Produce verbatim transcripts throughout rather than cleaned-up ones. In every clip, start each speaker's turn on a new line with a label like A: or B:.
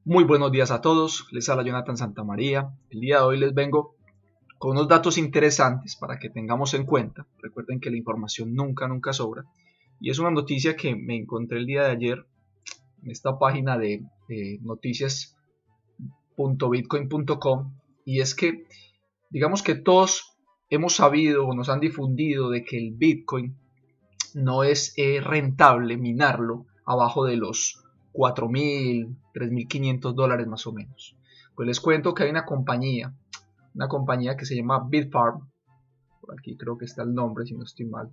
A: Muy buenos días a todos, les habla Jonathan Santamaría. El día de hoy les vengo con unos datos interesantes para que tengamos en cuenta. Recuerden que la información nunca, nunca sobra. Y es una noticia que me encontré el día de ayer en esta página de eh, noticias punto bitcoin punto com. Y es que, digamos que todos hemos sabido o nos han difundido de que el Bitcoin no es eh, rentable minarlo abajo de los cuatro mil, tres mil quinientos dólares más o menos. Pues les cuento que hay una compañía, una compañía que se llama Bitfarms. Por aquí creo que está el nombre, si no estoy mal.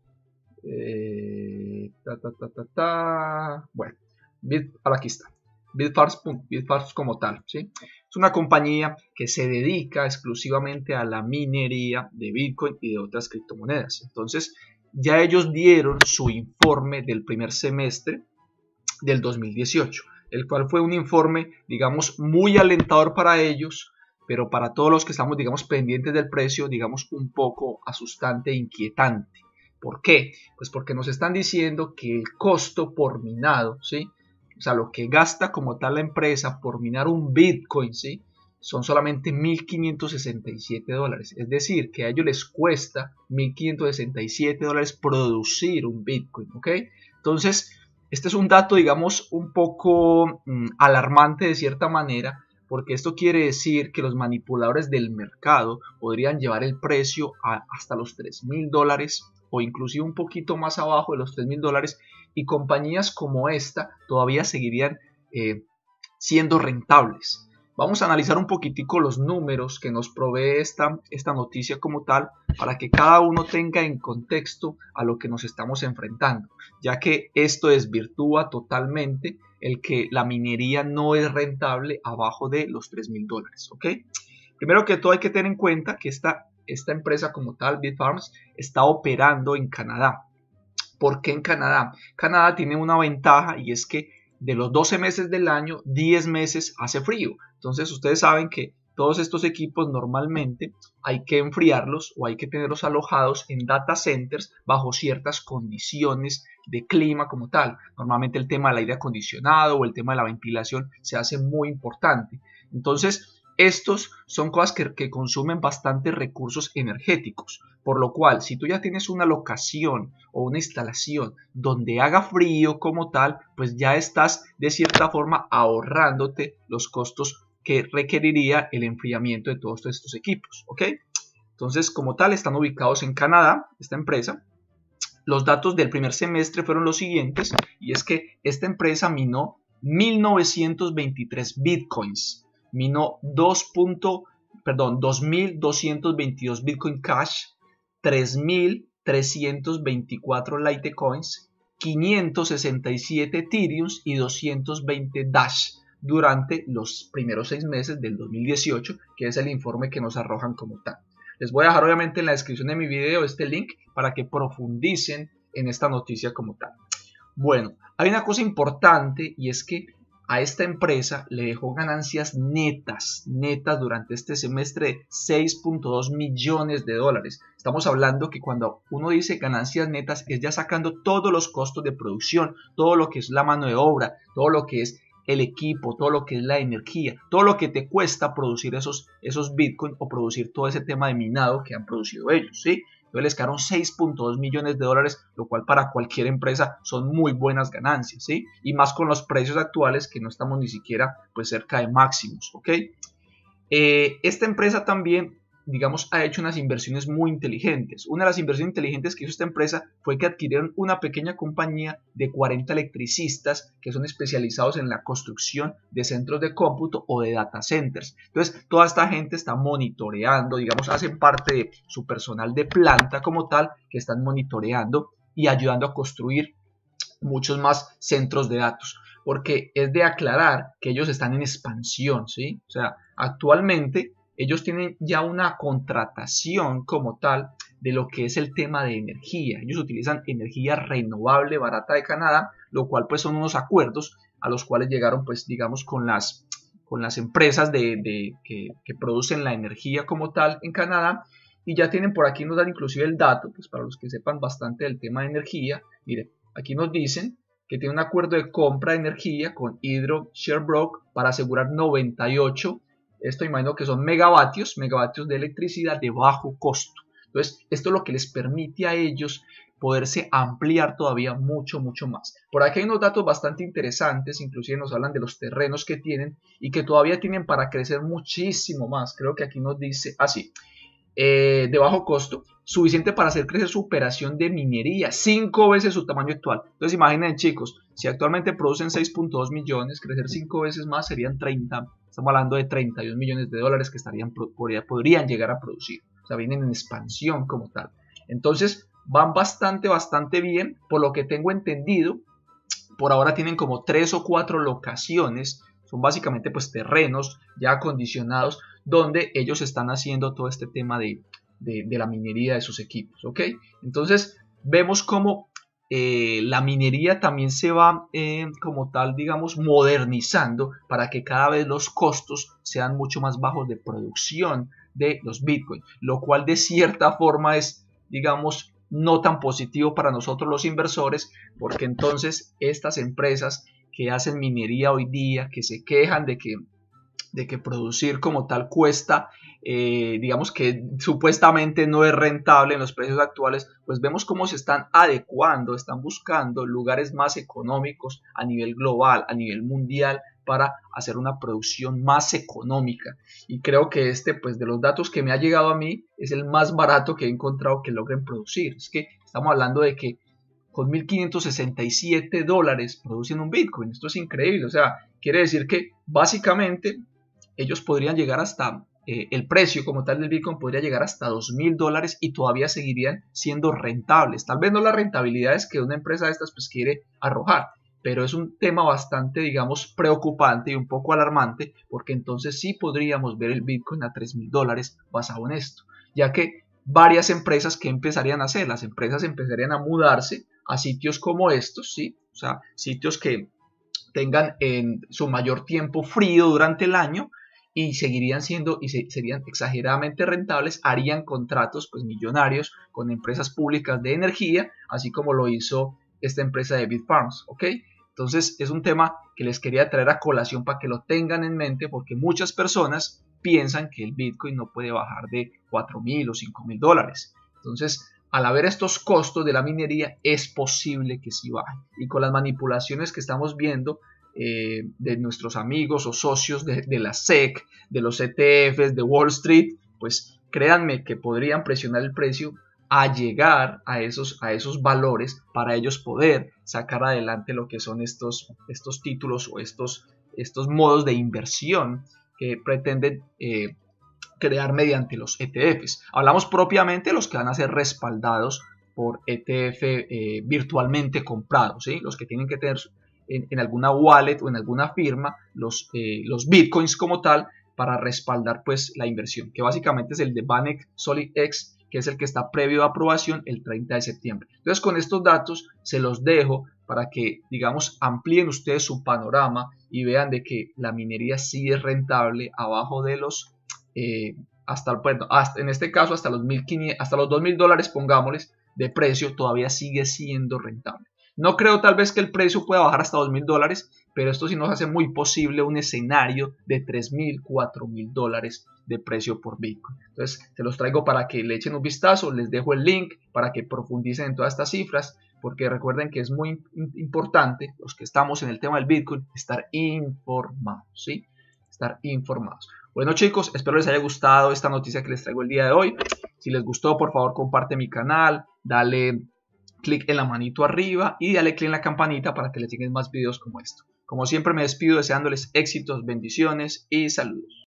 A: Eh, ta, ta, ta, ta, ta. Bueno, Bit, aquí está. Bitfarms, Bitfarms como tal, ¿sí? Es una compañía que se dedica exclusivamente a la minería de Bitcoin y de otras criptomonedas. Entonces, ya ellos dieron su informe del primer semestre del dos mil dieciocho, el cual fue un informe, digamos, muy alentador para ellos, pero para todos los que estamos, digamos, pendientes del precio, digamos, un poco asustante e inquietante. ¿Por qué? Pues porque nos están diciendo que el costo por minado, ¿sí? O sea, lo que gasta como tal la empresa por minar un Bitcoin, ¿sí? Son solamente mil quinientos sesenta y siete dólares. Es decir, que a ellos les cuesta mil quinientos sesenta y siete dólares producir un Bitcoin, ¿ok? Entonces, este es un dato, digamos, un poco mmm, alarmante de cierta manera, porque esto quiere decir que los manipuladores del mercado podrían llevar el precio a hasta los tres mil dólares o inclusive un poquito más abajo de los tres mil dólares, y compañías como esta todavía seguirían eh, siendo rentables. Vamos a analizar un poquitico los números que nos provee esta, esta noticia como tal, para que cada uno tenga en contexto a lo que nos estamos enfrentando, ya que esto desvirtúa totalmente el que la minería no es rentable abajo de los tres mil dólares, ¿ok? Primero que todo hay que tener en cuenta que esta, esta empresa como tal, Bitfarms, está operando en Canadá. ¿Por qué en Canadá? Canadá tiene una ventaja, y es que de los doce meses del año, diez meses hace frío. Entonces ustedes saben que todos estos equipos normalmente hay que enfriarlos o hay que tenerlos alojados en data centers bajo ciertas condiciones de clima como tal. Normalmente el tema del aire acondicionado o el tema de la ventilación se hace muy importante. Entonces, estos son cosas que, que consumen bastantes recursos energéticos, por lo cual si tú ya tienes una locación o una instalación donde haga frío como tal, pues ya estás de cierta forma ahorrándote los costos que requeriría el enfriamiento de todos estos equipos, ¿ok? Entonces, como tal, están ubicados en Canadá, esta empresa. Los datos del primer semestre fueron los siguientes, y es que esta empresa minó mil novecientos veintitrés bitcoins, minó dos mil doscientos veintidós Bitcoin Cash, tres mil trescientos veinticuatro Litecoins, quinientos sesenta y siete Ethereums y doscientos veinte Dash durante los primeros seis meses del dos mil dieciocho, que es el informe que nos arrojan como tal. Les voy a dejar obviamente en la descripción de mi video este link para que profundicen en esta noticia como tal. Bueno, hay una cosa importante, y es que a esta empresa le dejó ganancias netas, netas durante este semestre de seis punto dos millones de dólares. Estamos hablando que cuando uno dice ganancias netas es ya sacando todos los costos de producción, todo lo que es la mano de obra, todo lo que es el equipo, todo lo que es la energía, todo lo que te cuesta producir esos, esos Bitcoin o producir todo ese tema de minado que han producido ellos, ¿sí? Entonces les quedaron seis punto dos millones de dólares, lo cual para cualquier empresa son muy buenas ganancias, ¿sí? Y más con los precios actuales, que no estamos ni siquiera pues cerca de máximos, ¿ok? Eh, esta empresa también, digamos, ha hecho unas inversiones muy inteligentes. Una de las inversiones inteligentes que hizo esta empresa fue que adquirieron una pequeña compañía de cuarenta electricistas que son especializados en la construcción de centros de cómputo o de data centers. Entonces, toda esta gente está monitoreando, digamos, hacen parte de su personal de planta como tal, que están monitoreando y ayudando a construir muchos más centros de datos, porque es de aclarar que ellos están en expansión, ¿sí? O sea, actualmente ellos tienen ya una contratación como tal de lo que es el tema de energía. Ellos utilizan energía renovable barata de Canadá, lo cual pues son unos acuerdos a los cuales llegaron pues digamos con las, con las empresas de, de, que, que producen la energía como tal en Canadá. Y ya tienen por aquí, nos dan inclusive el dato, pues para los que sepan bastante del tema de energía. Miren, aquí nos dicen que tiene un acuerdo de compra de energía con Hydro Sherbrooke para asegurar noventa y ocho, esto imagino que son megavatios, megavatios de electricidad de bajo costo. Entonces, esto es lo que les permite a ellos poderse ampliar todavía mucho, mucho más. Por aquí hay unos datos bastante interesantes, inclusive nos hablan de los terrenos que tienen y que todavía tienen para crecer muchísimo más. Creo que aquí nos dice así, eh, de bajo costo, suficiente para hacer crecer su operación de minería, cinco veces su tamaño actual. Entonces imaginen, chicos, si actualmente producen seis punto dos millones, crecer cinco veces más serían treinta, estamos hablando de treinta y dos millones de dólares que estarían, podrían llegar a producir. O sea, vienen en expansión como tal. Entonces van bastante, bastante bien, por lo que tengo entendido. Por ahora tienen como tres o cuatro locaciones, son básicamente pues terrenos ya acondicionados donde ellos están haciendo todo este tema de, de, de la minería de sus equipos, ¿ok? Entonces vemos como eh, la minería también se va eh, como tal, digamos, modernizando para que cada vez los costos sean mucho más bajos de producción de los bitcoins, lo cual de cierta forma es, digamos, no tan positivo para nosotros los inversores, porque entonces estas empresas que hacen minería hoy día, que se quejan de que, de que producir como tal cuesta, eh, digamos que supuestamente no es rentable en los precios actuales, pues vemos cómo se están adecuando, están buscando lugares más económicos a nivel global, a nivel mundial, para hacer una producción más económica. Y creo que este, pues de los datos que me ha llegado a mí, es el más barato que he encontrado que logren producir. Es que estamos hablando de que con mil quinientos sesenta y siete dólares producen un Bitcoin. Esto es increíble. O sea, quiere decir que básicamente ellos podrían llegar hasta, eh, el precio como tal del Bitcoin podría llegar hasta dos mil dólares y todavía seguirían siendo rentables. Tal vez no las rentabilidades que una empresa de estas pues quiere arrojar, pero es un tema bastante, digamos, preocupante y un poco alarmante, porque entonces sí podríamos ver el Bitcoin a tres mil dólares basado en esto, ya que varias empresas que empezarían a hacer, las empresas empezarían a mudarse a sitios como estos, ¿sí? O sea, sitios que tengan en su mayor tiempo frío durante el año y seguirían siendo y se, serían exageradamente rentables, harían contratos pues millonarios con empresas públicas de energía, así como lo hizo esta empresa de Bitfarms, ¿ok? Entonces es un tema que les quería traer a colación para que lo tengan en mente, porque muchas personas piensan que el Bitcoin no puede bajar de cuatro mil o cinco mil dólares. Entonces, al haber estos costos de la minería, es posible que sí baje. Y con las manipulaciones que estamos viendo eh, de nuestros amigos o socios de, de la S E C, de los E T Fs, de Wall Street, pues créanme que podrían presionar el precio a llegar a esos, a esos valores para ellos poder sacar adelante lo que son estos, estos títulos o estos, estos modos de inversión que pretenden eh, crear mediante los E T Fs. Hablamos propiamente de los que van a ser respaldados por E T F eh, virtualmente comprados, ¿sí? Los que tienen que tener en, en alguna wallet o en alguna firma los, eh, los bitcoins como tal para respaldar pues la inversión, que básicamente es el de Banek Solid X, que es el que está previo a aprobación el treinta de septiembre. Entonces con estos datos se los dejo para que, digamos, amplíen ustedes su panorama y vean de que la minería sí es rentable abajo de los, eh, hasta, bueno, hasta, en este caso hasta los, mil quinientos, hasta los dos mil dólares, pongámosles, de precio, todavía sigue siendo rentable. No creo tal vez que el precio pueda bajar hasta dos mil dólares, pero esto sí nos hace muy posible un escenario de tres mil, cuatro mil dólares de precio por Bitcoin. Entonces, se los traigo para que le echen un vistazo, les dejo el link para que profundicen en todas estas cifras, porque recuerden que es muy importante, los que estamos en el tema del Bitcoin, estar informados, ¿sí? Estar informados. Bueno, chicos, espero les haya gustado esta noticia que les traigo el día de hoy. Si les gustó, por favor, comparte mi canal, dale clic en la manito arriba y dale clic en la campanita para que les lleguen más videos como esto. Como siempre me despido deseándoles éxitos, bendiciones y saludos.